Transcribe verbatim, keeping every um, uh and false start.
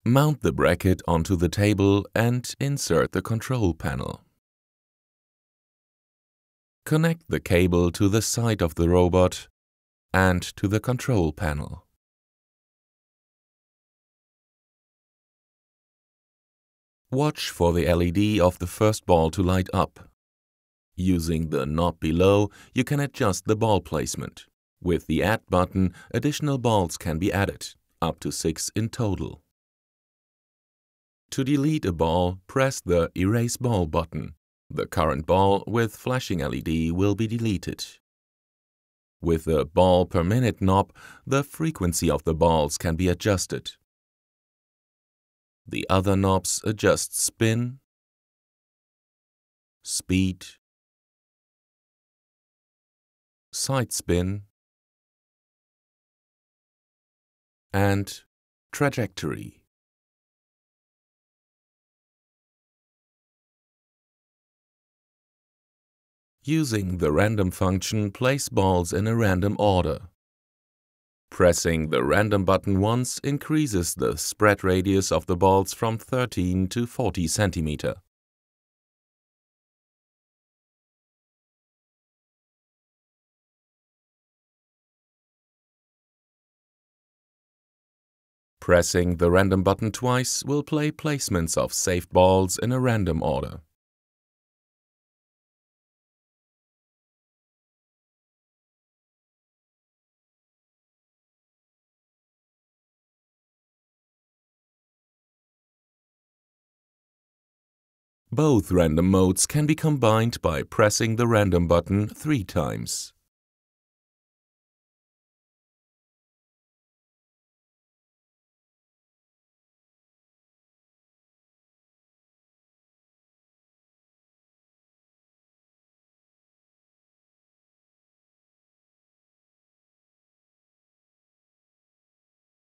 Mount the bracket onto the table and insert the control panel. Connect the cable to the side of the robot and to the control panel. Watch for the L E D of the first ball to light up. Using the knob below, you can adjust the ball placement. With the Add button, additional balls can be added, up to six in total. To delete a ball, press the Erase Ball button. The current ball with flashing L E D will be deleted. With the Ball per Minute knob, the frequency of the balls can be adjusted. The other knobs adjust spin, speed, sidespin, and trajectory. Using the random function, place balls in a random order. Pressing the random button once increases the spread radius of the balls from thirteen to forty centimeters. Pressing the random button twice will play placements of saved balls in a random order. Both random modes can be combined by pressing the random button three times.